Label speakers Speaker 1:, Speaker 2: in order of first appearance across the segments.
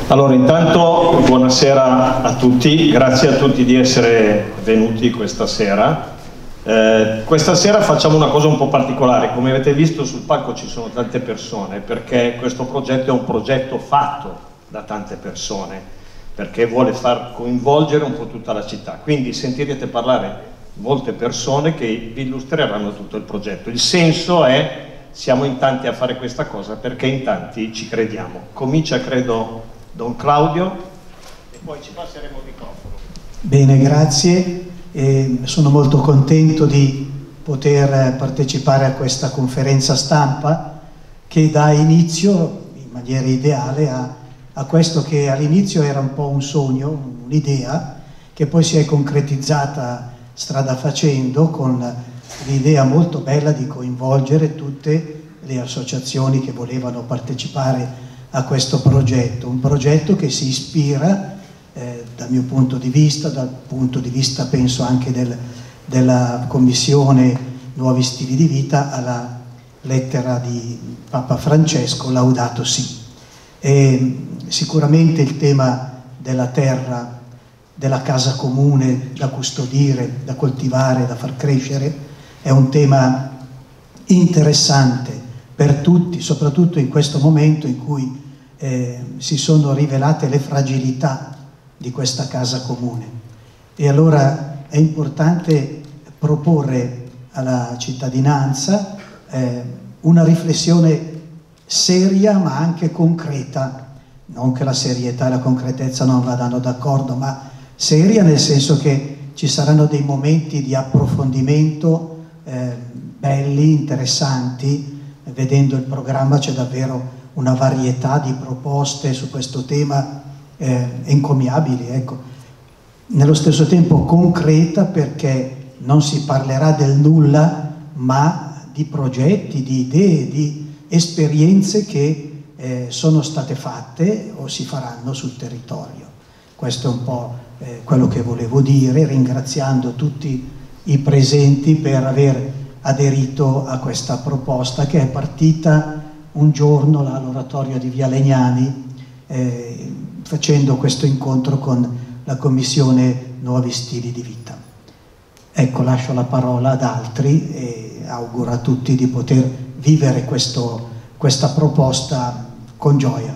Speaker 1: Allora, intanto buonasera a tutti, grazie a tutti di essere venuti questa sera. Questa sera facciamo una cosa un po' particolare. Come avete visto sul palco ci sono tante persone, perché questo progetto è un progetto fatto da tante persone, perché vuole far coinvolgere un po' tutta la città. Quindi sentirete parlare molte persone che vi illustreranno tutto il progetto. Il senso è: siamo in tanti a fare questa cosa perché in tanti ci crediamo. Comincia, credo, Don Claudio e poi ci passeremo il microfono. Bene, grazie. Sono molto contento di poter partecipare a questa conferenza stampa che dà inizio in maniera ideale a questo che all'inizio era un po' un sogno, un'idea che poi si è concretizzata strada facendo, con l'idea molto bella di coinvolgere tutte le associazioni che volevano partecipare a questo progetto, un progetto che si ispira dal mio punto di vista, dal punto di vista penso anche della Commissione Nuovi Stili di Vita, alla lettera di Papa Francesco Laudato Si. E sicuramente il tema della terra, della casa comune da custodire, da coltivare, da far crescere, è un tema interessante per tutti, soprattutto in questo momento in cui si sono rivelate le fragilità di questa casa comune. E allora è importante proporre alla cittadinanza una riflessione seria ma anche concreta, non che la serietà e la concretezza non vadano d'accordo, ma seria nel senso che ci saranno dei momenti di approfondimento belli, interessanti. Vedendo il programma c'è davvero una varietà di proposte su questo tema encomiabili, ecco. Nello stesso tempo concreta, perché non si parlerà del nulla, ma di progetti, di idee, di esperienze che sono state fatte o si faranno sul territorio. Questo è un po' quello che volevo dire, ringraziando tutti i presenti per aver aderito a questa proposta che è partita un giorno all'oratorio di Via Legnani, facendo questo incontro con la Commissione Nuovi Stili di Vita. Ecco, lascio la parola ad altri e auguro a tutti di poter vivere questa proposta con gioia.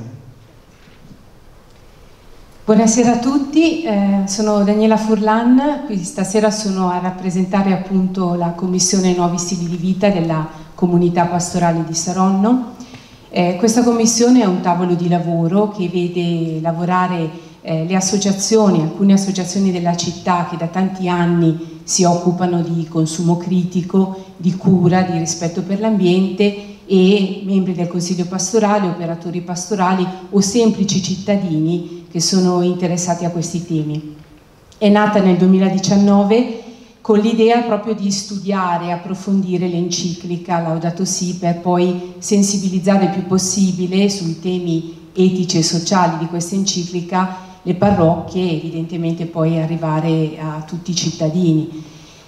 Speaker 2: Buonasera a tutti, sono Daniela Furlan, qui stasera sono a rappresentare appunto la Commissione Nuovi Stili di Vita della Comunità Pastorale di Saronno. Questa commissione è un tavolo di lavoro che vede lavorare le associazioni, alcune associazioni della città che da tanti anni si occupano di consumo critico, di cura, di rispetto per l'ambiente, e membri del Consiglio pastorale, operatori pastorali o semplici cittadini che sono interessati a questi temi. È nata nel 2019 con l'idea proprio di studiare e approfondire l'enciclica Laudato Si, per poi sensibilizzare il più possibile sui temi etici e sociali di questa enciclica le parrocchie e evidentemente poi arrivare a tutti i cittadini.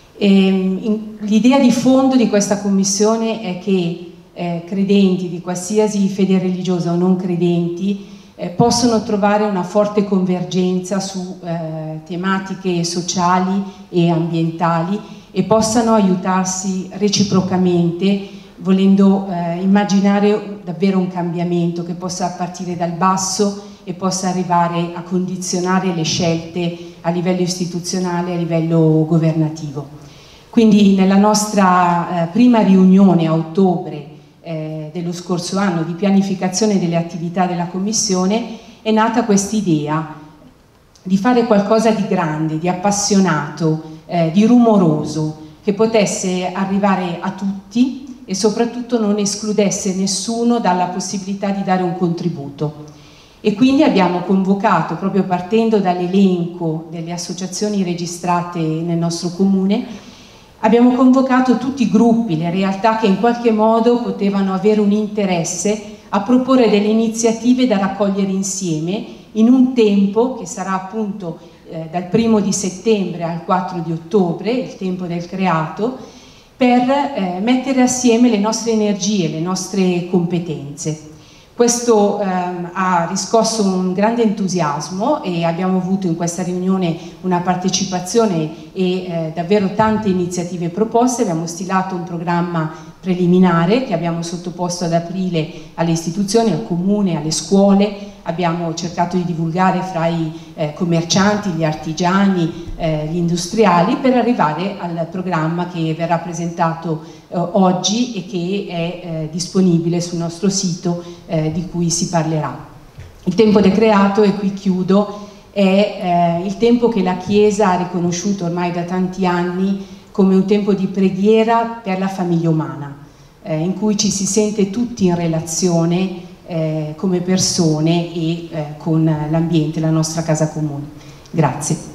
Speaker 2: L'idea di fondo di questa commissione è che credenti di qualsiasi fede religiosa o non credenti possono trovare una forte convergenza su tematiche sociali e ambientali e possano aiutarsi reciprocamente, volendo immaginare davvero un cambiamento che possa partire dal basso e possa arrivare a condizionare le scelte a livello istituzionale e a livello governativo. Quindi nella nostra prima riunione a ottobre dello scorso anno di pianificazione delle attività della Commissione è nata quest'idea di fare qualcosa di grande, di appassionato, di rumoroso, che potesse arrivare a tutti e soprattutto non escludesse nessuno dalla possibilità di dare un contributo. E quindi abbiamo convocato, proprio partendo dall'elenco delle associazioni registrate nel nostro comune, abbiamo convocato tutti i gruppi, le realtà che in qualche modo potevano avere un interesse a proporre delle iniziative da raccogliere insieme in un tempo che sarà appunto dal 1° di settembre al 4 di ottobre, il tempo del creato, per mettere assieme le nostre energie, le nostre competenze. Questo ha riscosso un grande entusiasmo e abbiamo avuto in questa riunione una partecipazione e davvero tante iniziative proposte. Abbiamo stilato un programma preliminare che abbiamo sottoposto ad aprile alle istituzioni, al comune, alle scuole. Abbiamo cercato di divulgare fra i commercianti, gli artigiani, gli industriali, per arrivare al programma che verrà presentato oggi e che è disponibile sul nostro sito, di cui si parlerà. Il tempo decreato, e qui chiudo, è il tempo che la Chiesa ha riconosciuto ormai da tanti anni come un tempo di preghiera per la famiglia umana, in cui ci si sente tutti in relazione come persone e con l'ambiente, la nostra casa comune. Grazie.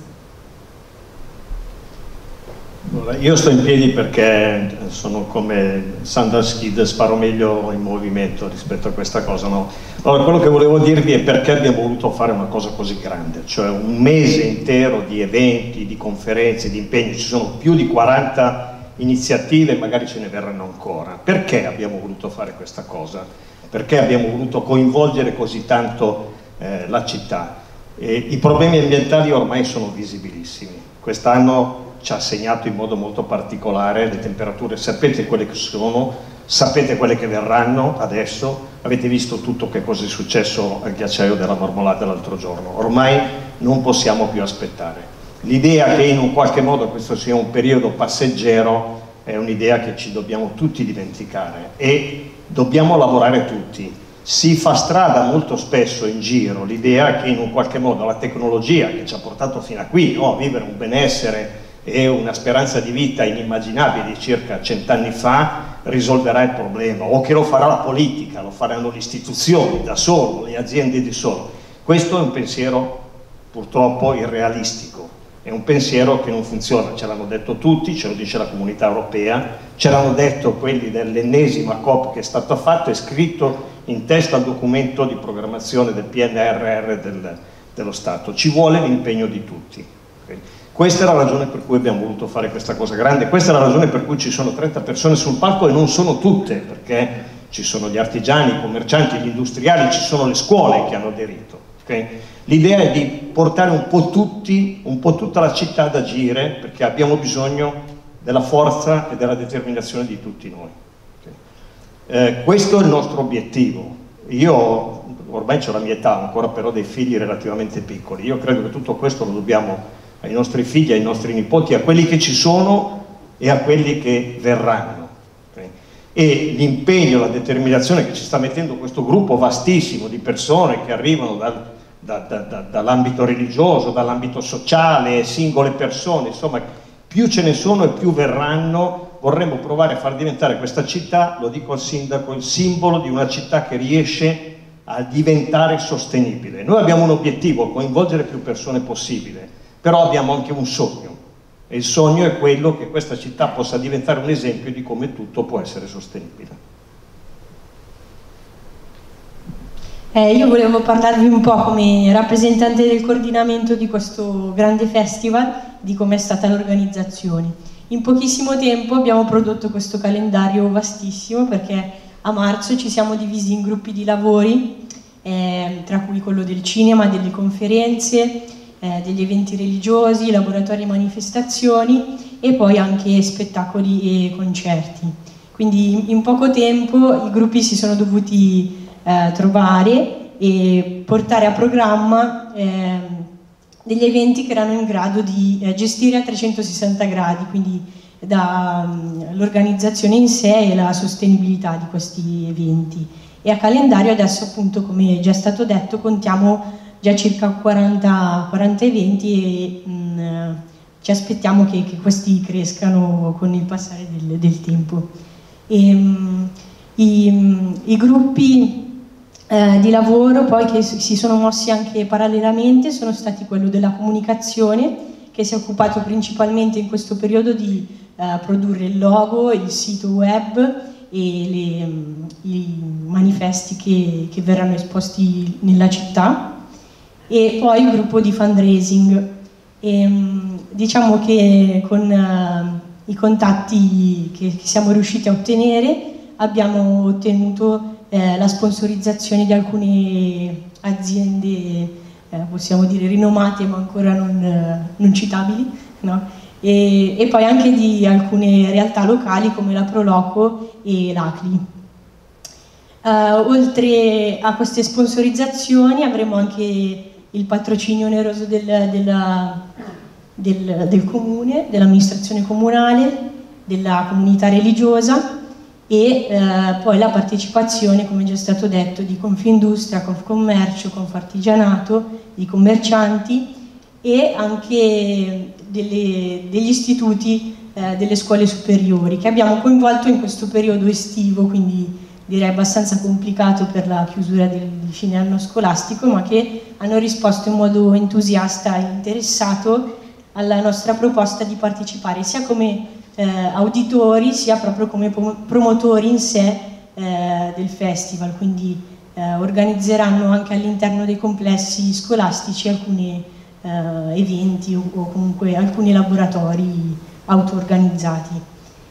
Speaker 1: Io sto in piedi perché sono come Sanders Kid, sparo meglio in movimento rispetto a questa cosa, no? Allora, quello che volevo dirvi è perché abbiamo voluto fare una cosa così grande, cioè un mese intero di eventi, di conferenze, di impegni. Ci sono più di 40 iniziative, magari ce ne verranno ancora. Perché abbiamo voluto fare questa cosa? Perché abbiamo voluto coinvolgere così tanto la città? I problemi ambientali ormai sono visibilissimi. Quest'anno ci ha segnato in modo molto particolare le temperature, sapete quelle che sono, sapete quelle che verranno adesso, avete visto tutto che cosa è successo al ghiacciaio della Marmolada l'altro giorno. Ormai non possiamo più aspettare. L'idea che in un qualche modo questo sia un periodo passeggero è un'idea che ci dobbiamo tutti dimenticare e dobbiamo lavorare tutti. Si fa strada molto spesso in giro l'idea che in un qualche modo la tecnologia che ci ha portato fino a qui, no, a vivere un benessere e una speranza di vita inimmaginabile di circa 100 anni fa, risolverà il problema, o che lo farà la politica, lo faranno le istituzioni da solo, le aziende di solo. Questo è un pensiero purtroppo irrealistico, è un pensiero che non funziona, ce l'hanno detto tutti, ce lo dice la Comunità Europea, ce l'hanno detto quelli dell'ennesima COP che è stata fatta, è scritto in testa al documento di programmazione del PNRR dello Stato. Ci vuole l'impegno di tutti. Okay? Questa è la ragione per cui abbiamo voluto fare questa cosa grande, questa è la ragione per cui ci sono 30 persone sul palco e non sono tutte, perché ci sono gli artigiani, i commercianti, gli industriali, ci sono le scuole che hanno aderito. Okay? L'idea è di portare un po' tutti, un po' tutta la città ad agire, perché abbiamo bisogno della forza e della determinazione di tutti noi. Okay? Questo è il nostro obiettivo. Io ormai ho la mia età, ancora però dei figli relativamente piccoli, io credo che tutto questo lo dobbiamo ai nostri figli, ai nostri nipoti, a quelli che ci sono e a quelli che verranno. Okay? E l'impegno, la determinazione che ci sta mettendo questo gruppo vastissimo di persone che arrivano dall'ambito religioso, dall'ambito sociale, singole persone, insomma, più ce ne sono e più verranno. Vorremmo provare a far diventare questa città, lo dico al sindaco, il simbolo di una città che riesce a diventare sostenibile. Noi abbiamo un obiettivo, coinvolgere più persone possibile, però abbiamo anche un sogno, e il sogno è quello che questa città possa diventare un esempio di come tutto può essere sostenibile.
Speaker 3: Io volevo parlarvi un po' come rappresentante del coordinamento di questo grande festival, di come è stata l'organizzazione. In pochissimo tempo abbiamo prodotto questo calendario vastissimo, perché a marzo ci siamo divisi in gruppi di lavori, tra cui quello del cinema, delle conferenze, degli eventi religiosi, laboratori e manifestazioni, e poi anche spettacoli e concerti. Quindi in poco tempo i gruppi si sono dovuti trovare e portare a programma degli eventi che erano in grado di gestire a 360 gradi, quindi l'organizzazione in sé e la sostenibilità di questi eventi. E a calendario adesso, appunto, come è già stato detto, contiamo già circa 40 eventi e ci aspettiamo che questi crescano con il passare del tempo. I gruppi di lavoro poi che si sono mossi anche parallelamente sono stati quello della comunicazione, che si è occupato principalmente in questo periodo di produrre il logo, il sito web e i manifesti che verranno esposti nella città, e poi il gruppo di fundraising. Diciamo che con i contatti che siamo riusciti a ottenere abbiamo ottenuto la sponsorizzazione di alcune aziende, possiamo dire rinomate ma ancora non citabili, no? E poi anche di alcune realtà locali come la Proloco e l'ACLI. Oltre a queste sponsorizzazioni avremo anche il patrocinio oneroso del comune, dell'amministrazione comunale, della comunità religiosa e poi la partecipazione, come già è stato detto, di Confindustria, Confcommercio, Confartigianato, di commercianti e anche degli istituti delle scuole superiori che abbiamo coinvolto in questo periodo estivo, quindi direi abbastanza complicato per la chiusura del fine anno scolastico, ma che hanno risposto in modo entusiasta e interessato alla nostra proposta di partecipare sia come auditori sia proprio come promotori in sé del festival, quindi organizzeranno anche all'interno dei complessi scolastici alcuni eventi o comunque alcuni laboratori auto-organizzati.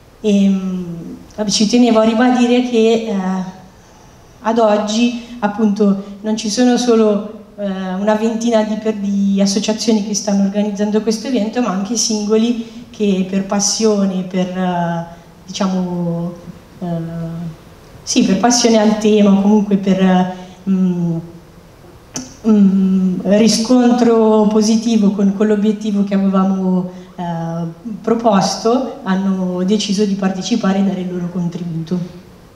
Speaker 3: Ci tenevo a ribadire che ad oggi appunto non ci sono solo una ventina di associazioni che stanno organizzando questo evento, ma anche singoli che per passione, diciamo, sì, per passione al tema o comunque per riscontro positivo con l'obiettivo che avevamo proposto, hanno deciso di partecipare e dare il loro contributo.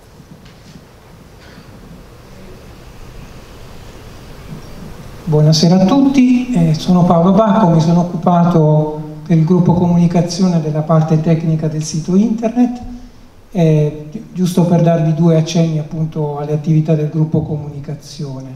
Speaker 4: Buonasera a tutti, sono Paolo Bacco, mi sono occupato per il gruppo comunicazione della parte tecnica del sito internet, giusto per darvi due accenni appunto alle attività del gruppo comunicazione.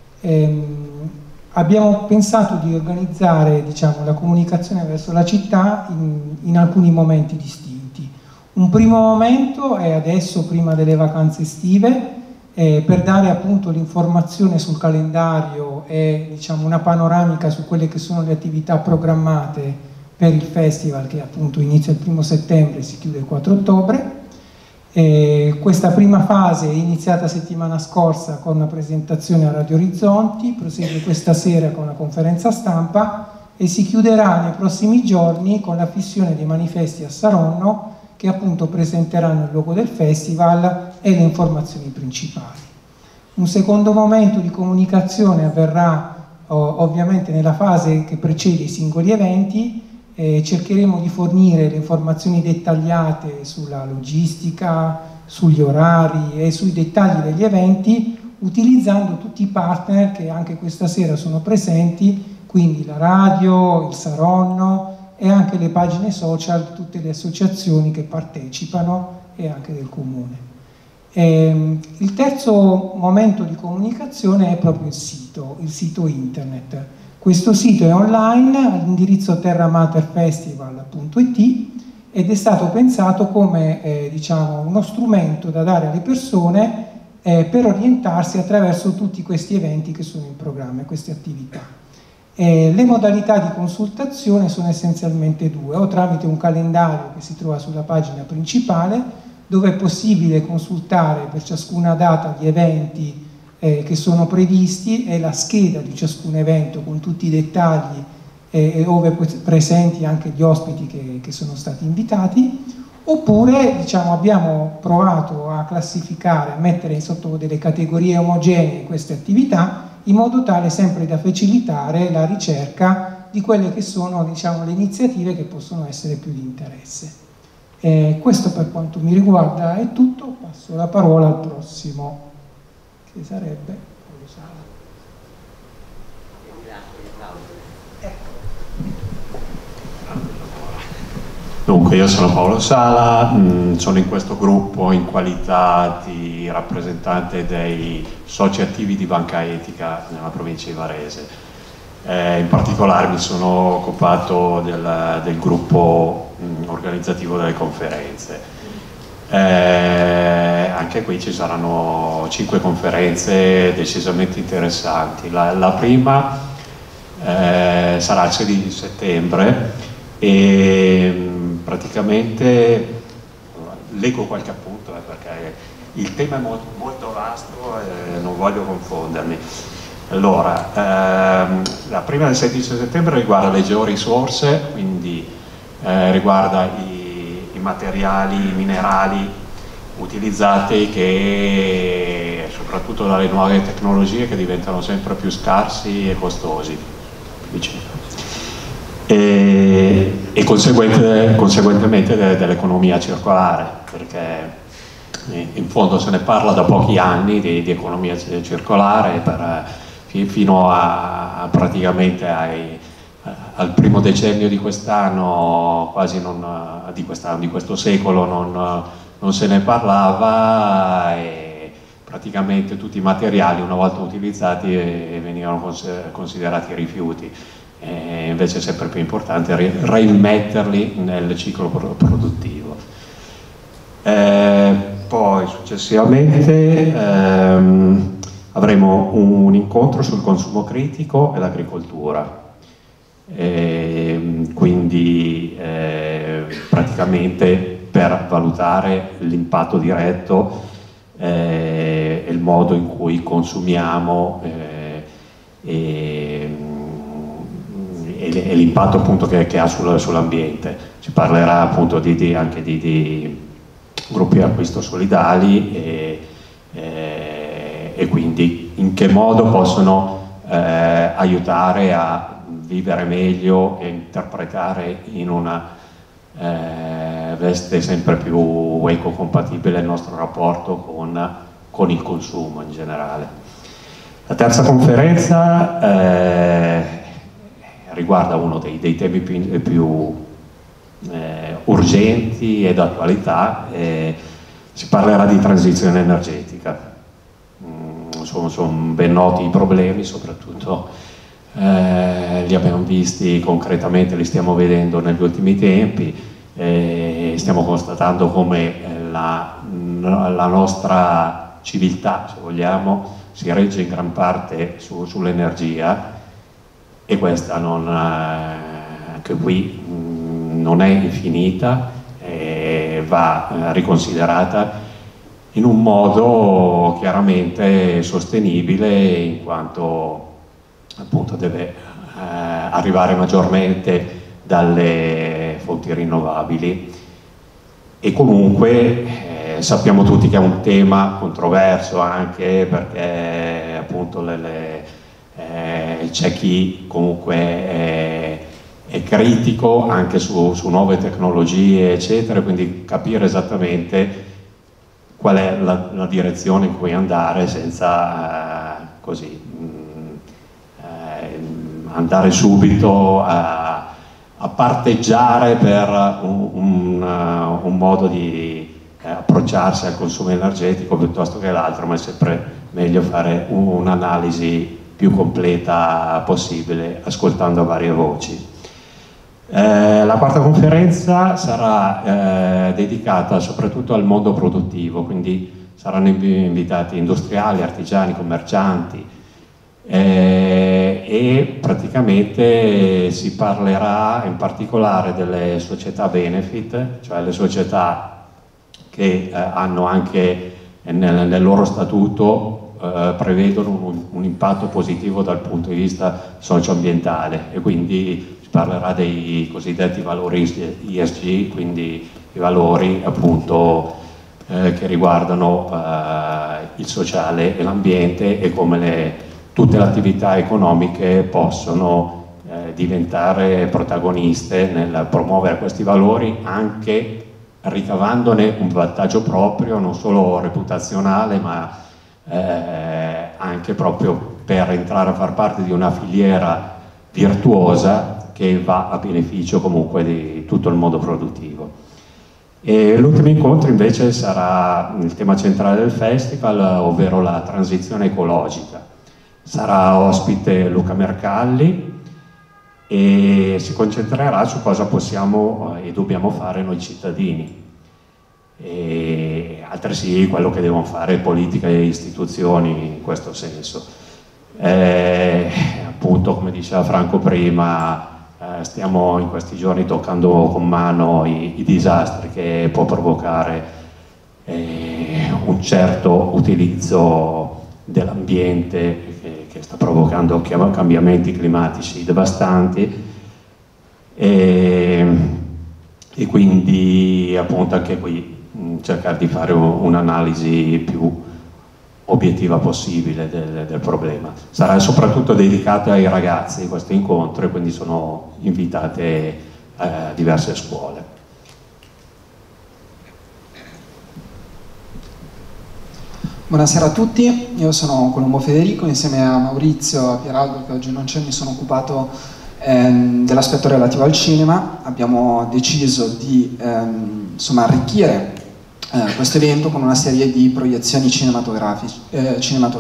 Speaker 4: Abbiamo pensato di organizzare, diciamo, la comunicazione verso la città in alcuni momenti distinti. Un primo momento è adesso, prima delle vacanze estive, per dare appunto l'informazione sul calendario e, diciamo, una panoramica su quelle che sono le attività programmate per il festival, che appunto inizia il 1° settembre e si chiude il 4 ottobre. Questa prima fase è iniziata settimana scorsa con una presentazione a Radio Orizzonti, prosegue questa sera con una conferenza stampa e si chiuderà nei prossimi giorni con la fissione dei manifesti a Saronno, che appunto presenteranno il logo del festival e le informazioni principali. Un secondo momento di comunicazione avverrà ovviamente nella fase che precede i singoli eventi. Cercheremo di fornire le informazioni dettagliate sulla logistica, sugli orari e sui dettagli degli eventi, utilizzando tutti i partner che anche questa sera sono presenti, quindi la radio, il Saronno e anche le pagine social di tutte le associazioni che partecipano e anche del comune. Il terzo momento di comunicazione è proprio il sito internet. Questo sito è online all'indirizzo terramaterfestival.it ed è stato pensato come diciamo, uno strumento da dare alle persone per orientarsi attraverso tutti questi eventi che sono in programma e queste attività. Le modalità di consultazione sono essenzialmente due: o tramite un calendario che si trova sulla pagina principale, dove è possibile consultare per ciascuna data gli eventi che sono previsti e la scheda di ciascun evento con tutti i dettagli e ove presenti anche gli ospiti che sono stati invitati, oppure diciamo, abbiamo provato a classificare, a mettere sotto delle categorie omogenee queste attività in modo tale sempre da facilitare la ricerca di quelle che sono, diciamo, le iniziative che possono essere più di interesse. Questo per quanto mi riguarda è tutto, passo la parola al prossimo, che sarebbe Paolo Sala.
Speaker 5: Dunque, io sono Paolo Sala, sono in questo gruppo in qualità di rappresentante dei soci attivi di Banca Etica nella provincia di Varese. In particolare mi sono occupato del gruppo organizzativo delle conferenze. Anche qui ci saranno 5 conferenze decisamente interessanti. La prima sarà il 16 settembre e praticamente leggo qualche appunto perché il tema è molto vasto e non voglio confondermi. Allora, la prima del 16 settembre riguarda le georisorse, quindi riguarda i materiali, i minerali utilizzati, che soprattutto dalle nuove tecnologie che diventano sempre più scarsi e costosi. E conseguentemente dell'economia circolare, perché in fondo se ne parla da pochi anni di economia circolare, fino a praticamente al primo decennio di quest'anno, quasi di questo secolo, non se ne parlava, e praticamente tutti i materiali una volta utilizzati venivano considerati rifiuti. Invece è sempre più importante rimetterli nel ciclo produttivo. Poi successivamente avremo un incontro sul consumo critico e l'agricoltura, quindi praticamente per valutare l'impatto diretto e il modo in cui consumiamo e l'impatto appunto che ha sull'ambiente. Si parlerà appunto anche di gruppi di acquisto solidali e quindi in che modo possono aiutare a vivere meglio e interpretare in una veste sempre più ecocompatibile il nostro rapporto con il consumo in generale. La terza conferenza riguarda uno dei temi più urgenti e d'attualità. Si parlerà di transizione energetica. Sono ben noti i problemi, soprattutto li abbiamo visti concretamente, li stiamo vedendo negli ultimi tempi, stiamo constatando come la nostra civiltà, se vogliamo, si regge in gran parte sull'energia, e questa anche qui non è infinita, va riconsiderata in un modo chiaramente sostenibile, in quanto appunto deve arrivare maggiormente dalle fonti rinnovabili. E comunque sappiamo tutti che è un tema controverso, anche perché appunto c'è chi comunque è critico anche su nuove tecnologie eccetera, quindi capire esattamente qual è la direzione in cui andare senza così andare subito a parteggiare per un modo di approcciarsi al consumo energetico piuttosto che l'altro, ma è sempre meglio fare un'analisi più completa possibile, ascoltando varie voci. La quarta conferenza sarà dedicata soprattutto al mondo produttivo, quindi saranno invitati industriali, artigiani, commercianti, e praticamente si parlerà in particolare delle società benefit, cioè le società che hanno anche nel loro statuto prevedono un impatto positivo dal punto di vista socio-ambientale, e quindi si parlerà dei cosiddetti valori ESG, quindi i valori appunto che riguardano il sociale e l'ambiente, e come tutte le attività economiche possono diventare protagoniste nel promuovere questi valori, anche ricavandone un vantaggio proprio, non solo reputazionale, ma anche proprio per entrare a far parte di una filiera virtuosa che va a beneficio comunque di tutto il mondo produttivo. E l'ultimo incontro invece sarà il tema centrale del festival, ovvero la transizione ecologica. Sarà ospite Luca Mercalli e si concentrerà su cosa possiamo e dobbiamo fare noi cittadini, e altresì quello che devono fare politica e istituzioni in questo senso. Appunto, come diceva Franco prima, stiamo in questi giorni toccando con mano i disastri che può provocare un certo utilizzo dell'ambiente che sta provocando cambiamenti climatici devastanti, e quindi appunto anche qui cercare di fare un'analisi più obiettiva possibile del problema. Sarà soprattutto dedicato ai ragazzi questo incontro, e quindi sono invitate diverse scuole.
Speaker 6: Buonasera a tutti, io sono Colombo Federico, insieme a Maurizio e a Pieraldo, che oggi non c'è, mi sono occupato dell'aspetto relativo al cinema. Abbiamo deciso di insomma, arricchire questo evento con una serie di proiezioni cinematografiche.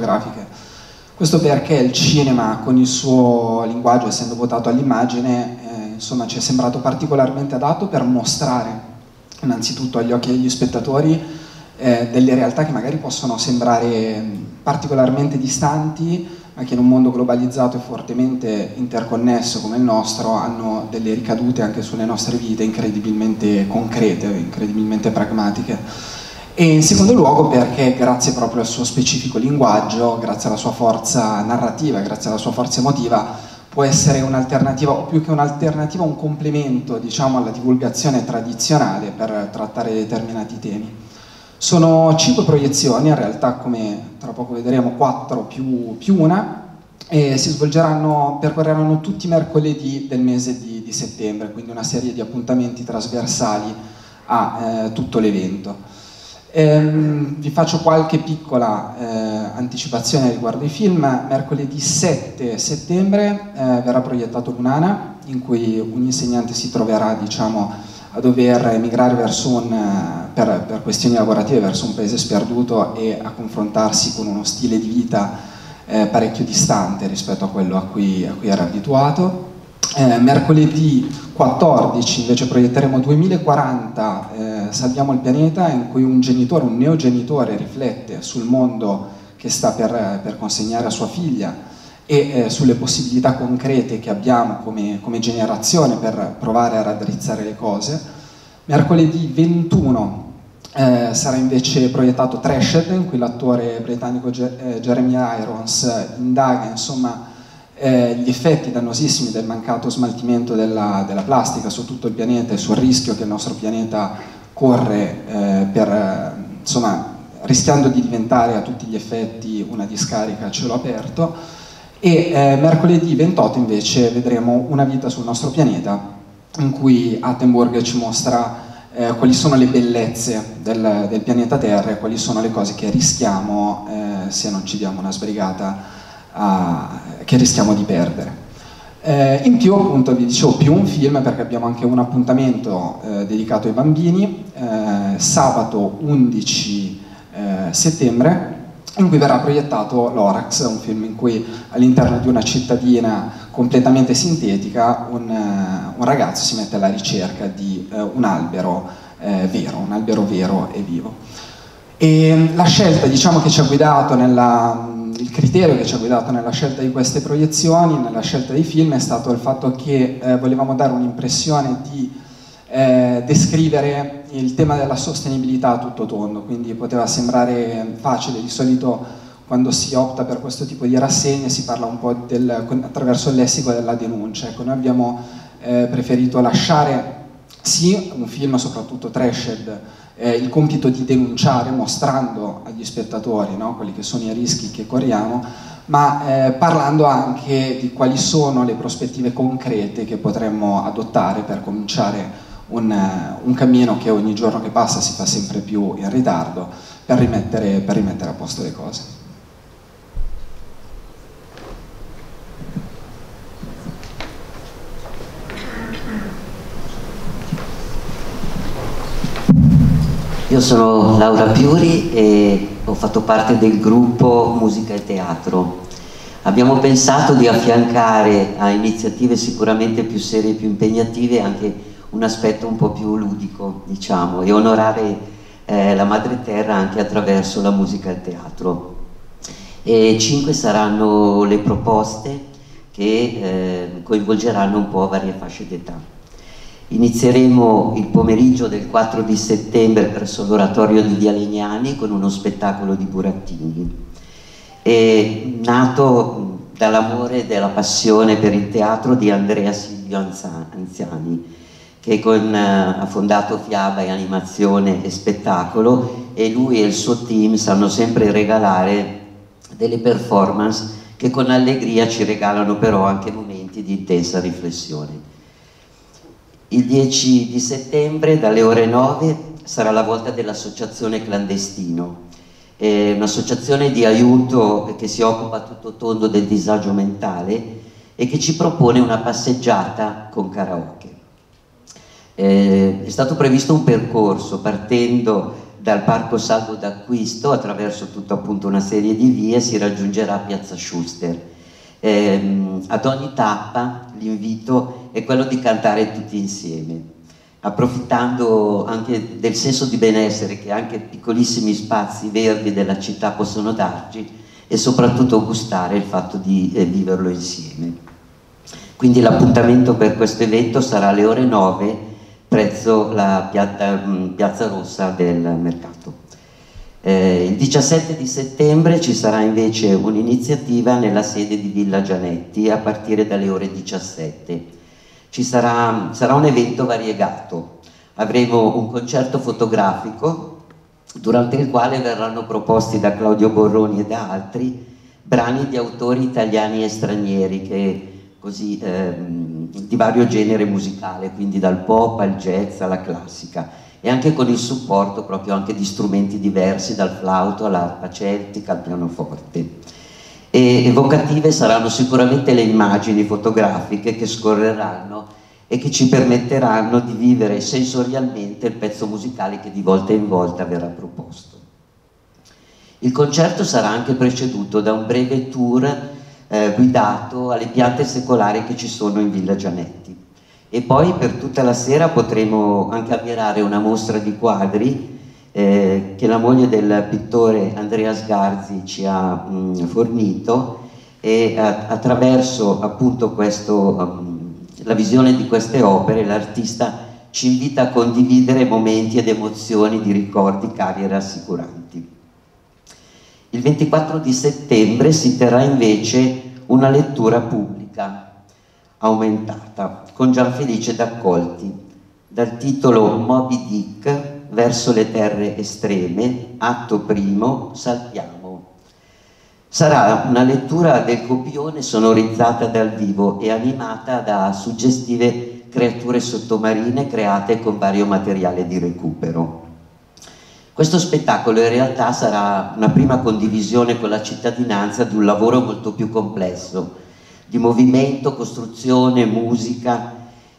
Speaker 6: Questo perché il cinema, con il suo linguaggio, essendo votato all'immagine, insomma, ci è sembrato particolarmente adatto per mostrare innanzitutto agli occhi degli spettatori delle realtà che magari possono sembrare particolarmente distanti, ma che in un mondo globalizzato e fortemente interconnesso come il nostro hanno delle ricadute anche sulle nostre vite incredibilmente concrete, incredibilmente pragmatiche. E in secondo luogo perché grazie proprio al suo specifico linguaggio, grazie alla sua forza narrativa, grazie alla sua forza emotiva, può essere un'alternativa, o più che un'alternativa, un complemento, diciamo, alla divulgazione tradizionale per trattare determinati temi. Sono 5 proiezioni, in realtà, come tra poco vedremo 4 più una, e si svolgeranno, percorreranno tutti i mercoledì del mese di settembre, quindi una serie di appuntamenti trasversali a tutto l'evento. Vi faccio qualche piccola anticipazione riguardo i film. Mercoledì 7 settembre verrà proiettato Lunana, in cui un insegnante si troverà, diciamo, a dover emigrare verso per questioni lavorative verso un paese sperduto e a confrontarsi con uno stile di vita parecchio distante rispetto a quello a cui era abituato. Mercoledì 14 invece proietteremo 2040, Salviamo il pianeta, in cui un neogenitore riflette sul mondo che sta per consegnare a sua figlia e sulle possibilità concrete che abbiamo come generazione per provare a raddrizzare le cose. Mercoledì 21 sarà invece proiettato Trashed, in cui l'attore britannico Jeremy Irons indaga, insomma, gli effetti dannosissimi del mancato smaltimento della plastica su tutto il pianeta e sul rischio che il nostro pianeta corre insomma, rischiando di diventare a tutti gli effetti una discarica a cielo aperto. E mercoledì 28 invece vedremo Una vita sul nostro pianeta, in cui Attenborough ci mostra quali sono le bellezze del pianeta Terra e quali sono le cose che rischiamo, se non ci diamo una sbrigata, che rischiamo di perdere. In più, appunto, vi dicevo, più un film, perché abbiamo anche un appuntamento dedicato ai bambini, sabato 11 settembre, in cui verrà proiettato Lorax, un film in cui all'interno di una cittadina completamente sintetica un ragazzo si mette alla ricerca di un albero vero e vivo. E la scelta, diciamo, che ci ha guidato il criterio che ci ha guidato nella scelta di queste proiezioni, nella scelta dei film, è stato il fatto che volevamo dare un'impressione di descrivere il tema della sostenibilità a tutto tondo, quindi poteva sembrare facile. Di solito quando si opta per questo tipo di rassegne si parla un po' attraverso il lessico della denuncia. Ecco, noi abbiamo preferito lasciare, sì, un film soprattutto Trashed, il compito di denunciare, mostrando agli spettatori, no, quelli che sono i rischi che corriamo, ma parlando anche di quali sono le prospettive concrete che potremmo adottare per cominciare un cammino che ogni giorno che passa si fa sempre più in ritardo, per rimettere a posto le cose.
Speaker 7: Io sono Laura Piuri e ho fatto parte del gruppo Musica e Teatro. Abbiamo pensato di affiancare a iniziative sicuramente più serie e più impegnative anche un aspetto un po' più ludico, diciamo, e onorare la madre terra anche attraverso la musica e il teatro. E 5 saranno le proposte che coinvolgeranno un po' varie fasce d'età. Inizieremo il pomeriggio del 4 di settembre presso l'oratorio di Via Legnani con uno spettacolo di burattini. È nato dall'amore e dalla passione per il teatro di Andrea Silvio Anziani, che ha fondato Fiaba e Animazione e Spettacolo, e lui e il suo team sanno sempre regalare delle performance che con allegria ci regalano però anche momenti di intensa riflessione. Il 10 di settembre dalle ore 9 sarà la volta dell'Associazione Clandestino, un'associazione di aiuto che si occupa a tutto tondo del disagio mentale e che ci propone una passeggiata con karaoke. È stato previsto un percorso partendo dal Parco Salvo d'Acquisto, attraverso tutta appunto una serie di vie si raggiungerà Piazza Schuster. Ad ogni tappa l'invito è quello di cantare tutti insieme, approfittando anche del senso di benessere che anche piccolissimi spazi verdi della città possono darci, e soprattutto gustare il fatto di viverlo insieme. Quindi l'appuntamento per questo evento sarà alle ore 9 presso la Piazza Rossa del Mercato. Il 17 di settembre ci sarà invece un'iniziativa nella sede di Villa Gianetti a partire dalle ore 17. Sarà un evento variegato. Avremo un concerto fotografico durante il quale verranno proposti da Claudio Borroni e da altri brani di autori italiani e stranieri di vario genere musicale, quindi dal pop al jazz alla classica, e anche con il supporto proprio anche di strumenti diversi, dal flauto all'arpa celtica al pianoforte. E evocative saranno sicuramente le immagini fotografiche che scorreranno e che ci permetteranno di vivere sensorialmente il pezzo musicale che di volta in volta verrà proposto. Il concerto sarà anche preceduto da un breve tour guidato alle piante secolari che ci sono in Villa Gianetti, e poi per tutta la sera potremo anche ammirare una mostra di quadri che la moglie del pittore Andrea Sgarzi ci ha fornito, e attraverso appunto la visione di queste opere l'artista ci invita a condividere momenti ed emozioni di ricordi cari e rassicuranti. Il 24 di settembre si terrà invece una lettura pubblica aumentata con Gianfelice D'Accolti dal titolo Moby Dick verso le terre estreme, atto primo, Salpiamo. Sarà una lettura del copione sonorizzata dal vivo e animata da suggestive creature sottomarine create con vario materiale di recupero. Questo spettacolo in realtà sarà una prima condivisione con la cittadinanza di un lavoro molto più complesso, di movimento, costruzione, musica,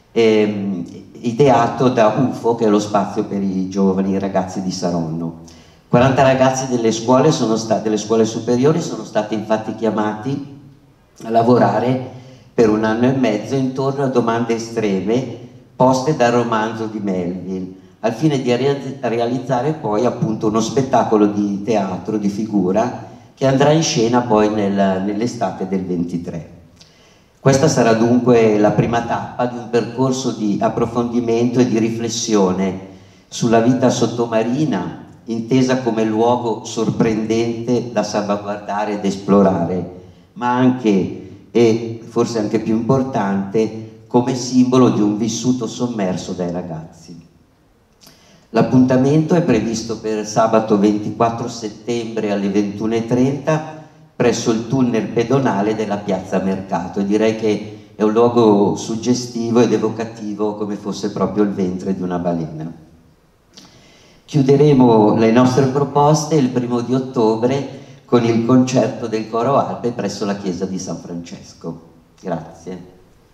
Speaker 7: ideato da UFO, che è lo spazio per i giovani e i ragazzi di Saronno. 40 ragazzi delle scuole superiori sono stati infatti chiamati a lavorare per 1 anno e mezzo intorno a domande estreme poste dal romanzo di Melville, al fine di realizzare poi appunto uno spettacolo di teatro di figura che andrà in scena poi nell'estate del 23. Questa sarà dunque la prima tappa di un percorso di approfondimento e di riflessione sulla vita sottomarina, intesa come luogo sorprendente da salvaguardare ed esplorare, ma anche, e forse anche più importante, come simbolo di un vissuto sommerso dai ragazzi. L'appuntamento è previsto per sabato 24 settembre alle 21:30 presso il tunnel pedonale della Piazza Mercato, e direi che è un luogo suggestivo ed evocativo come fosse proprio il ventre di una balena. Chiuderemo le nostre proposte il 1° di ottobre con il concerto del Coro Alpe presso la chiesa di San Francesco. Grazie.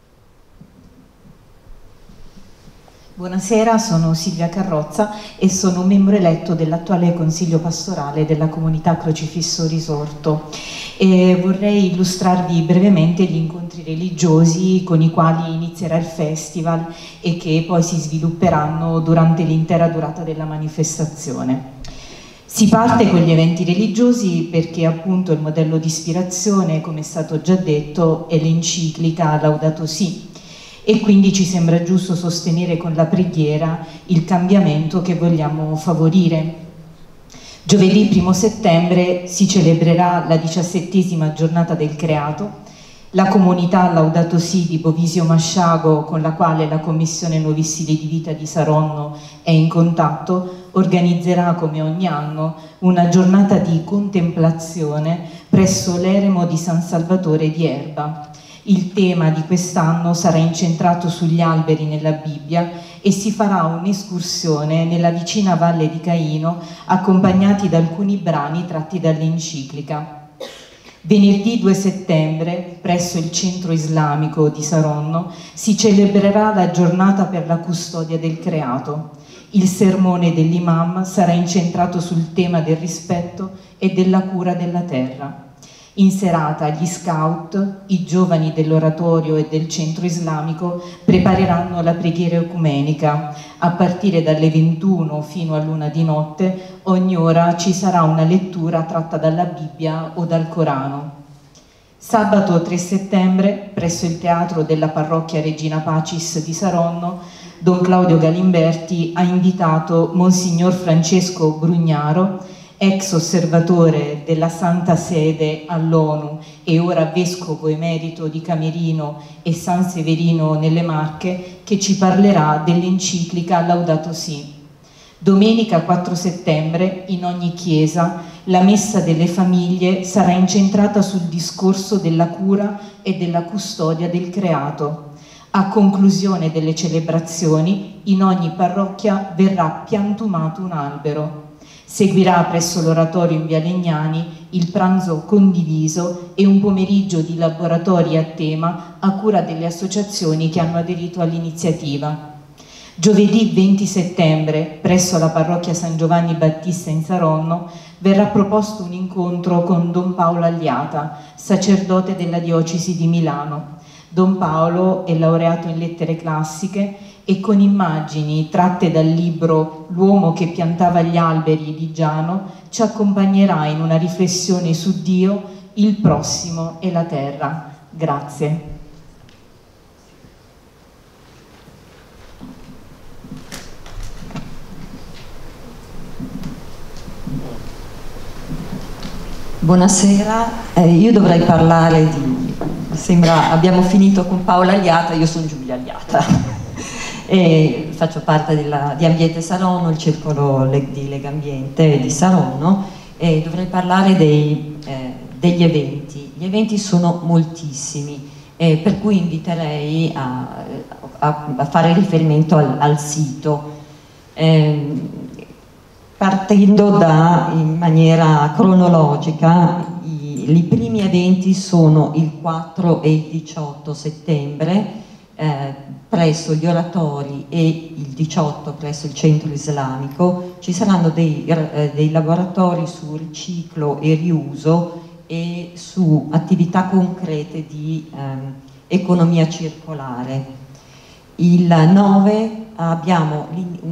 Speaker 8: Buonasera, sono Silvia Carrozza e sono membro eletto dell'attuale Consiglio Pastorale della Comunità Crocifisso Risorto, e vorrei illustrarvi brevemente gli incontri religiosi con i quali inizierà il festival e che poi si svilupperanno durante l'intera durata della manifestazione. Si parte con gli eventi religiosi perché appunto il modello di ispirazione, come è stato già detto, è l'enciclica Laudato Si, e quindi ci sembra giusto sostenere con la preghiera il cambiamento che vogliamo favorire. Giovedì 1 settembre si celebrerà la 17ª giornata del creato. La comunità Laudato Si di Bovisio Masciago, con la quale la Commissione Nuovi Stili di Vita di Saronno è in contatto, organizzerà come ogni anno una giornata di contemplazione presso l'eremo di San Salvatore di Erba. Il tema di quest'anno sarà incentrato sugli alberi nella Bibbia e si farà un'escursione nella vicina Valle di Caino accompagnati da alcuni brani tratti dall'enciclica. Venerdì 2 settembre, presso il Centro Islamico di Saronno, si celebrerà la giornata per la custodia del creato. Il sermone dell'imam sarà incentrato sul tema del rispetto e della cura della terra. In serata gli scout, i giovani dell'oratorio e del centro islamico prepareranno la preghiera ecumenica. A partire dalle 21 fino all'1 di notte, ogni ora ci sarà una lettura tratta dalla Bibbia o dal Corano. Sabato 3 settembre, presso il teatro della parrocchia Regina Pacis di Saronno, Don Claudio Galimberti ha invitato Monsignor Francesco Brugnaro, ex osservatore della Santa Sede all'ONU e ora vescovo emerito di Camerino e San Severino nelle Marche, che ci parlerà dell'enciclica Laudato Si. Domenica 4 settembre, in ogni chiesa, la messa delle famiglie sarà incentrata sul discorso della cura e della custodia del creato. A conclusione delle celebrazioni, in ogni parrocchia verrà piantumato un albero. Seguirà presso l'oratorio in via Legnani il pranzo condiviso e un pomeriggio di laboratori a tema a cura delle associazioni che hanno aderito all'iniziativa. Giovedì 20 settembre, presso la parrocchia San Giovanni Battista in Saronno, verrà proposto un incontro con Don Paolo Agliata, sacerdote della diocesi di Milano. Don Paolo è laureato in lettere classiche e con immagini tratte dal libro L'uomo che piantava gli alberi di Giano ci accompagnerà in una riflessione su Dio, il prossimo e la terra. Grazie.
Speaker 9: Buonasera, io dovrei parlare di... sembra abbiamo finito con Paola Agliata, io sono Giulia Agliata. E faccio parte di Ambiente Saronno, il circolo di Legambiente di Saronno, e dovrei parlare degli eventi. Gli eventi sono moltissimi, per cui inviterei a fare riferimento al sito, partendo in maniera cronologica. I primi eventi sono il 4 e il 18 settembre, presso gli oratori, e il 18 presso il centro islamico. Ci saranno dei laboratori su riciclo e riuso e su attività concrete di economia circolare. Il 9 abbiamo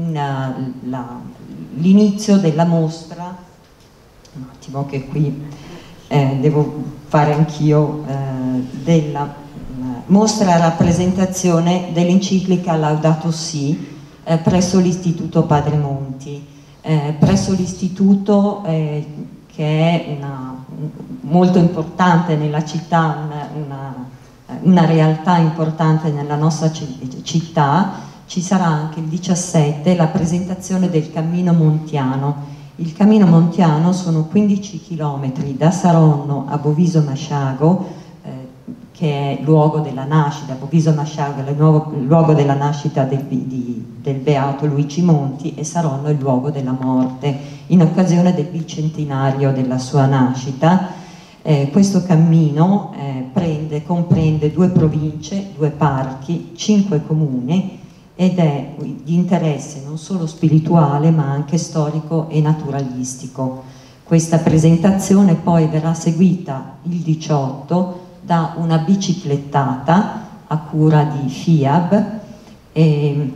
Speaker 9: l'inizio della mostra, un attimo che qui devo fare anch'io, della mostra a rappresentazione dell'enciclica Laudato Si presso l'Istituto Padre Monti. Presso l'istituto, che è molto importante nella città, una realtà importante nella nostra città, ci sarà anche il 17 la presentazione del Cammino Montiano. Il Cammino Montiano sono 15 km da Saronno a Boviso Masciago, che è luogo della nascita. Boviso Masciago è il luogo della nascita del beato Luigi Monti, e Saronno è il luogo della morte, in occasione del bicentenario della sua nascita. Questo cammino comprende 2 province, 2 parchi, 5 comuni, ed è di interesse non solo spirituale ma anche storico e naturalistico. Questa presentazione poi verrà seguita il 18 da una biciclettata a cura di FIAB, e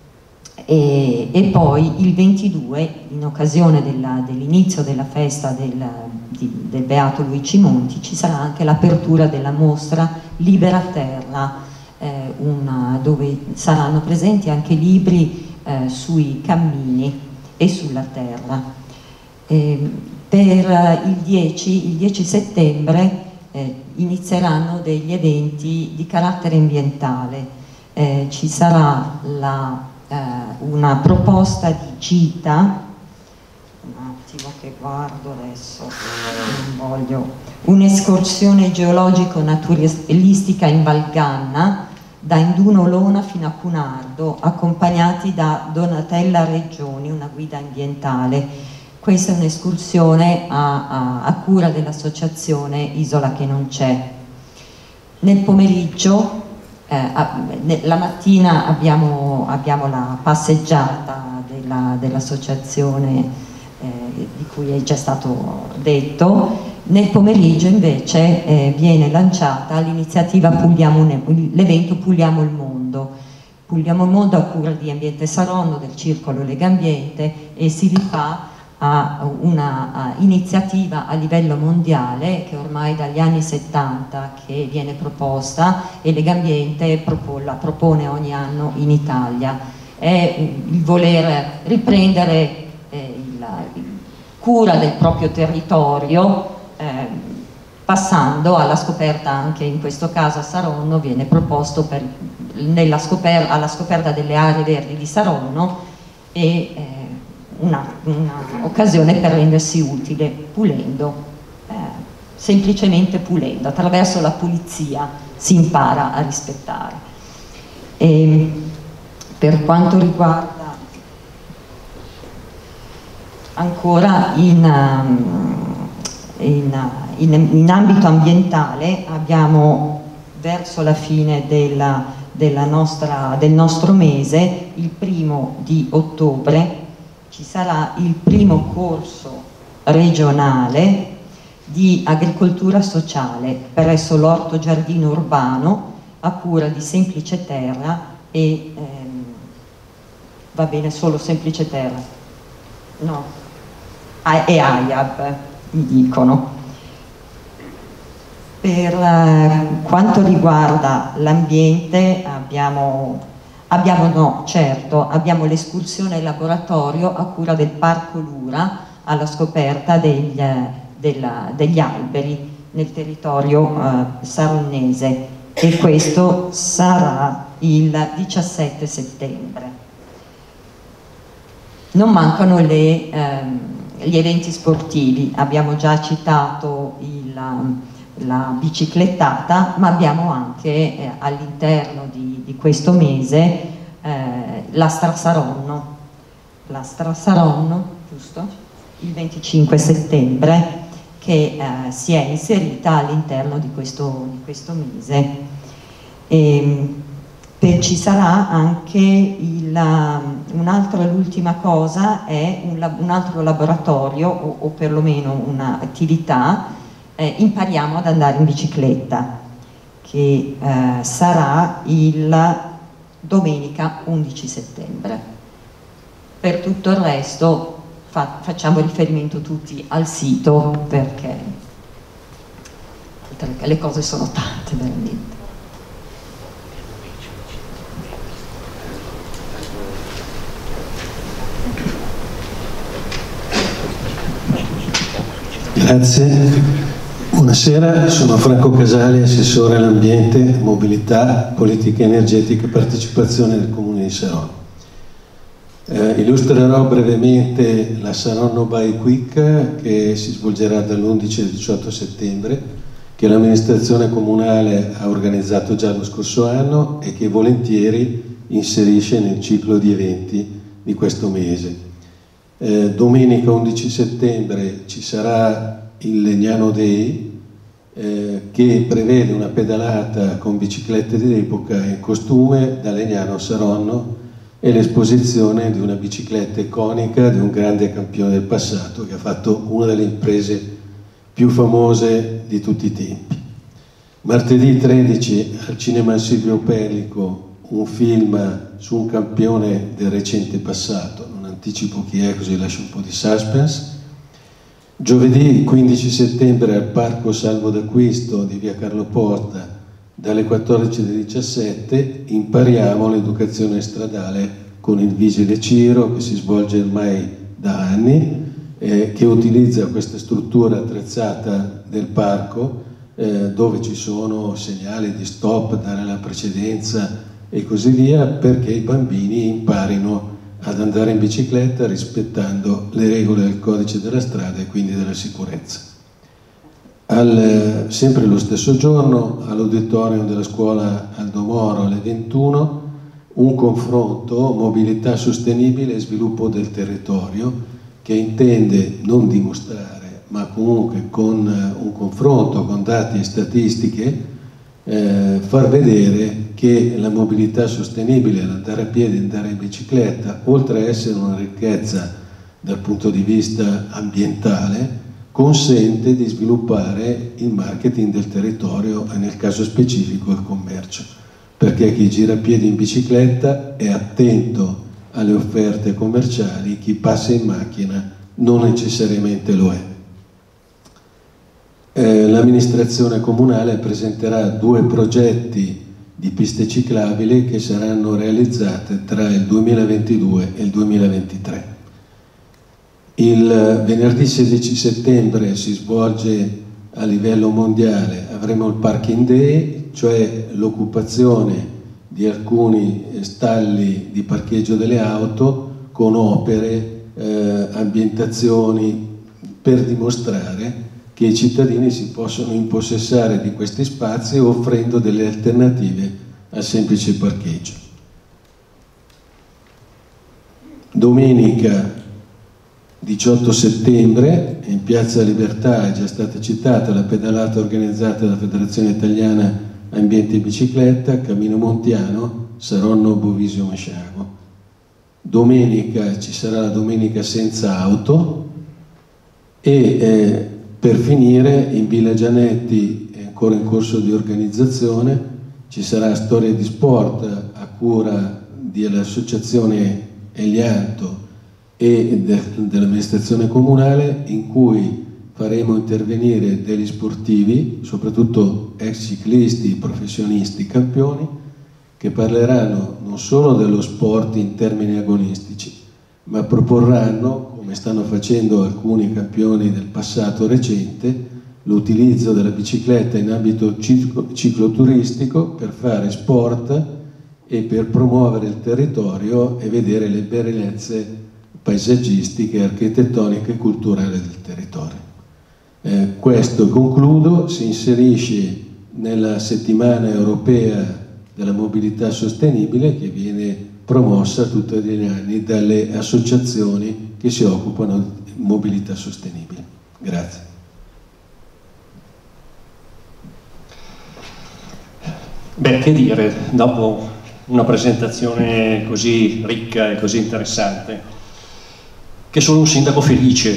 Speaker 9: poi il 22, in occasione dell'inizio della festa del Beato Luigi Monti, ci sarà anche l'apertura della mostra Libera Terra, dove saranno presenti anche libri sui cammini e sulla terra. Per il 10 settembre inizieranno degli eventi di carattere ambientale. Ci sarà una proposta di gita, un attimo che guardo adesso, non voglio, un'escursione geologico-naturalistica in Val Ganna, da Induno Olona fino a Cunardo, accompagnati da Donatella Reggioni, una guida ambientale. Questa è un'escursione a cura dell'associazione Isola che non c'è. Nel pomeriggio, la mattina abbiamo la passeggiata dell'associazione di cui è già stato detto. Nel pomeriggio invece viene lanciata l'iniziativa l'evento Puliamo il Mondo. Puliamo il Mondo a cura di Ambiente Saronno, del Circolo Legambiente, e si rifà a una iniziativa a livello mondiale che ormai dagli anni 70 che viene proposta, e Legambiente la propone ogni anno in Italia. È il voler riprendere cura del proprio territorio, passando alla scoperta, anche in questo caso a Saronno viene proposto alla scoperta delle aree verdi di Saronno, e un'occasione per rendersi utile pulendo, semplicemente pulendo. Attraverso la pulizia si impara a rispettare. Per quanto riguarda ancora in ambito ambientale, abbiamo verso la fine del nostro mese, il 1° ottobre, ci sarà il primo corso regionale di agricoltura sociale presso l'Orto Giardino Urbano a cura di Semplice Terra e va bene solo Semplice Terra? No, e AIAB mi dicono. Per quanto riguarda l'ambiente abbiamo l'escursione laboratorio a cura del Parco Lura alla scoperta degli alberi nel territorio saronnese, e questo sarà il 17 settembre. Non mancano gli eventi sportivi. Abbiamo già citato la biciclettata, ma abbiamo anche all'interno di questo mese la Strasaronno, giusto? Il 25 settembre, che si è inserita all'interno di questo mese. Ci sarà anche l'ultima cosa è un altro laboratorio, o perlomeno un'attività, impariamo ad andare in bicicletta, che sarà il domenica 11 settembre. Per tutto il resto facciamo riferimento tutti al sito, perché le cose sono tante veramente.
Speaker 10: Grazie. Buonasera, sono Franco Casali, assessore all'ambiente, mobilità, politica energetica e partecipazione del Comune di Saronno. Illustrerò brevemente la Saronno Bike Week, che si svolgerà dall'11 al 18 settembre, che l'amministrazione comunale ha organizzato già lo scorso anno e che volentieri inserisce nel ciclo di eventi di questo mese. Domenica 11 settembre ci sarà il Legnano Day, che prevede una pedalata con biciclette d'epoca in costume da Legnano a Saronno, e l'esposizione di una bicicletta iconica di un grande campione del passato che ha fatto una delle imprese più famose di tutti i tempi. Martedì 13 al Cinema Silvio Pellico un film su un campione del recente passato, non anticipo chi è così lascio un po' di suspense. Giovedì 15 settembre al Parco Salvo d'Acquisto di via Carlo Porta Dalle 14 alle 17 impariamo l'educazione stradale con il vigile Ciro, che si svolge ormai da anni, che utilizza questa struttura attrezzata del parco, dove ci sono segnali di stop, dare la precedenza e così via, perché i bambini imparino ad andare in bicicletta rispettando le regole del codice della strada e quindi della sicurezza. Sempre lo stesso giorno, all'auditorium della scuola Aldo Moro alle 21, un confronto mobilità sostenibile e sviluppo del territorio, che intende non dimostrare, ma comunque con un confronto con dati e statistiche far vedere che la mobilità sostenibile, l'andare a piedi e andare in bicicletta, oltre a essere una ricchezza dal punto di vista ambientale, consente di sviluppare il marketing del territorio e nel caso specifico il commercio, perché chi gira a piedi in bicicletta è attento alle offerte commerciali, chi passa in macchina non necessariamente lo è. L'amministrazione comunale presenterà 2 progetti di piste ciclabili che saranno realizzate tra il 2022 e il 2023. Il venerdì 16 settembre si svolge a livello mondiale, avremo il Parking Day, cioè l'occupazione di alcuni stalli di parcheggio delle auto con opere, ambientazioni, per dimostrare che i cittadini si possono impossessare di questi spazi offrendo delle alternative al semplice parcheggio. Domenica 18 settembre in Piazza Libertà, è già stata citata la pedalata organizzata dalla Federazione Italiana Ambiente e Bicicletta, Cammino Montiano, Saronno, Bovisio, Masciago. Domenica ci sarà la domenica senza auto e per finire in Villa Gianetti, è ancora in corso di organizzazione, ci sarà Storia di Sport a cura dell'associazione Elianto e dell'amministrazione comunale, in cui faremo intervenire degli sportivi, soprattutto ex ciclisti, professionisti, campioni, che parleranno non solo dello sport in termini agonistici, ma proporranno, come stanno facendo alcuni campioni del passato recente, l'utilizzo della bicicletta in ambito cicloturistico per fare sport e per promuovere il territorio e vedere le bellezze paesaggistiche, architettoniche e culturali del territorio. Questo, concludo, si inserisce nella settimana europea della mobilità sostenibile che viene promossa tutti gli anni dalle associazioni che si occupano di mobilità sostenibile. Grazie.
Speaker 1: Beh, che dire, dopo una presentazione così ricca e così interessante, che sono un sindaco felice,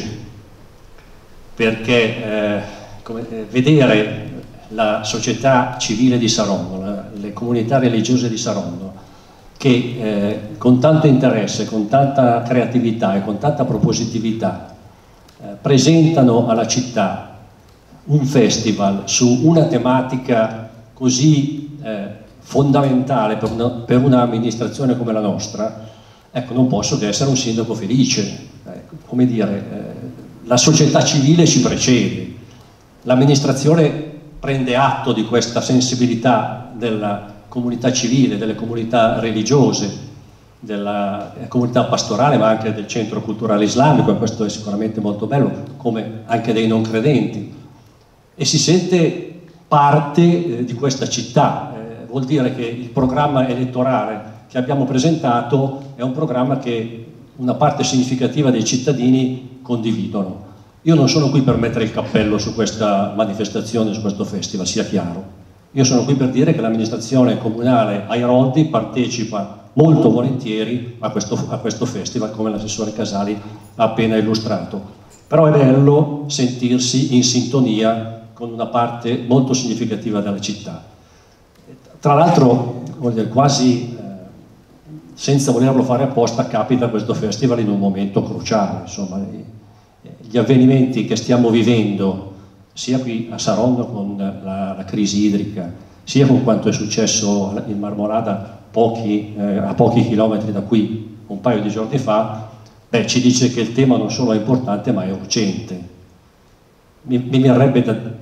Speaker 1: perché vedere la società civile di Saronno, le comunità religiose di Saronno, che con tanto interesse, con tanta creatività e con tanta propositività presentano alla città un festival su una tematica così fondamentale per un'amministrazione come la nostra, ecco, non posso che essere un sindaco felice. Come dire, la società civile ci precede, l'amministrazione prende atto di questa sensibilità della comunità civile, delle comunità religiose, della comunità pastorale, ma anche del centro culturale islamico, e questo è sicuramente molto bello, come anche dei non credenti, e si sente parte di questa città. Vuol dire che il programma elettorale che abbiamo presentato è un programma che una parte significativa dei cittadini condividono. Io non sono qui per mettere il cappello su questa manifestazione, su questo festival, sia chiaro. Io sono qui per dire che l'amministrazione comunale Airoldi partecipa molto volentieri a questo festival, come l'assessore Casali ha appena illustrato. Però è bello sentirsi in sintonia con una parte molto significativa della città. Tra l'altro, quasi senza volerlo fare apposta, capita questo festival in un momento cruciale. Insomma, gli avvenimenti che stiamo vivendo sia qui a Saronno con la crisi idrica,
Speaker 11: sia con quanto è successo in Marmolada a pochi chilometri da qui un paio di giorni fa, ci dice che il tema non solo è importante ma è urgente. Mi verrebbe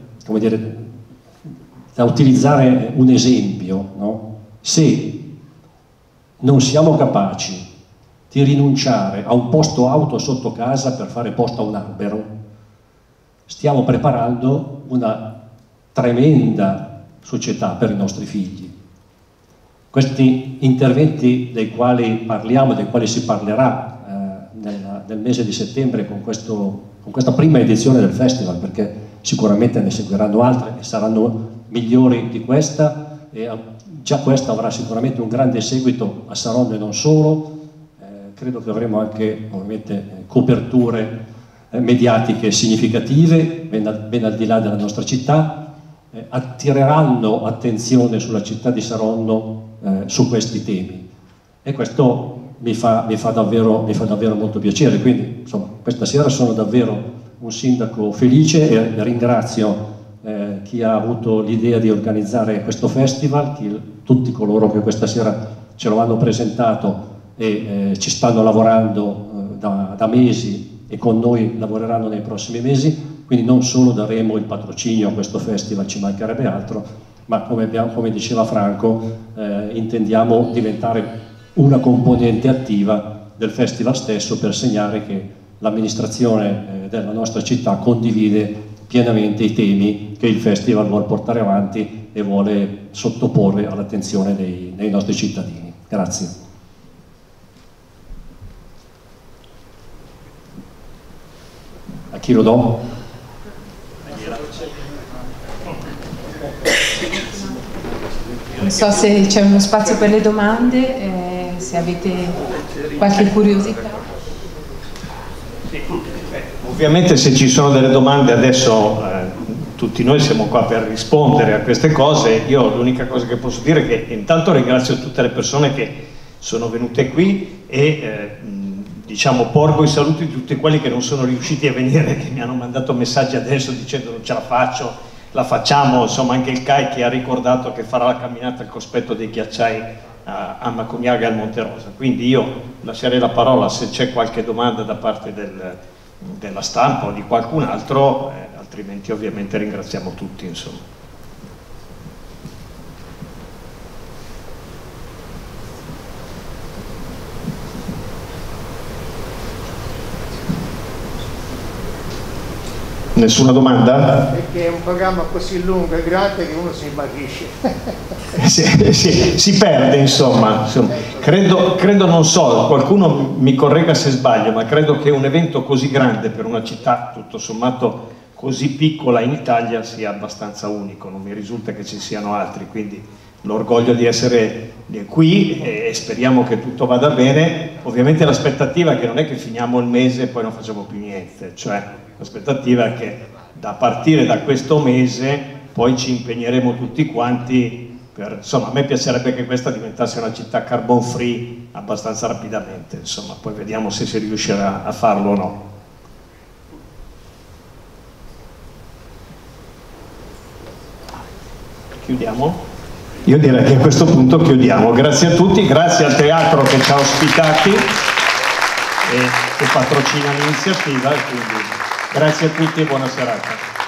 Speaker 11: da utilizzare un esempio, no? Se non siamo capaci di rinunciare a un posto auto sotto casa per fare posto a un albero, stiamo preparando una tremenda società per i nostri figli. Questi interventi dei quali parliamo e dei quali si parlerà nel mese di settembre con questa prima edizione del festival, perché sicuramente ne seguiranno altre e saranno migliori di questa, e già questa avrà sicuramente un grande seguito a Saronno e non solo. Credo che avremo anche ovviamente coperture mediatiche significative ben al di là della nostra città, attireranno attenzione sulla città di Saronno su questi temi, e questo mi fa davvero molto piacere. Quindi insomma, questa sera sono davvero un sindaco felice e ringrazio chi ha avuto l'idea di organizzare questo festival, tutti coloro che questa sera ce lo hanno presentato e ci stanno lavorando da mesi e con noi lavoreranno nei prossimi mesi. Quindi non solo daremo il patrocinio a questo festival, ci mancherebbe altro, ma come diceva Franco, intendiamo diventare una componente attiva del festival stesso, per segnare che l'amministrazione della nostra città condivide pienamente i temi che il festival vuole portare avanti e vuole sottoporre all'attenzione dei nostri cittadini. Grazie. A chi lo do?
Speaker 2: Non so se c'è uno spazio per le domande, se avete qualche curiosità.
Speaker 1: Ovviamente se ci sono delle domande adesso tutti noi siamo qua per rispondere a queste cose. Io l'unica cosa che posso dire è che intanto ringrazio tutte le persone che sono venute qui e diciamo porgo i saluti di tutti quelli che non sono riusciti a venire, che mi hanno mandato messaggi adesso dicendo non ce la faccio, la facciamo. Insomma, anche il CAI che ha ricordato che farà la camminata al cospetto dei ghiacciai a Macugnaga e al Monte Rosa. Quindi io lascerei la parola se c'è qualche domanda da parte della stampa o di qualcun altro, altrimenti ovviamente ringraziamo tutti, insomma. Nessuna domanda?
Speaker 12: Perché è un programma così lungo e grande che uno si smarrisce.
Speaker 1: si perde, insomma. Credo, non so, qualcuno mi corregga se sbaglio, ma credo che un evento così grande per una città tutto sommato così piccola in Italia sia abbastanza unico. Non mi risulta che ci siano altri, quindi l'orgoglio di essere qui e speriamo che tutto vada bene. Ovviamente l'aspettativa è che non è che finiamo il mese e poi non facciamo più niente, cioè l'aspettativa è che da partire da questo mese poi ci impegneremo tutti quanti per, insomma, a me piacerebbe che questa diventasse una città carbon free abbastanza rapidamente, insomma, poi vediamo se si riuscirà a farlo o no. Chiudiamo? Io direi che a questo punto chiudiamo. Grazie a tutti, grazie al teatro che ci ha ospitati e che patrocina l'iniziativa, quindi grazie a tutti e buona serata.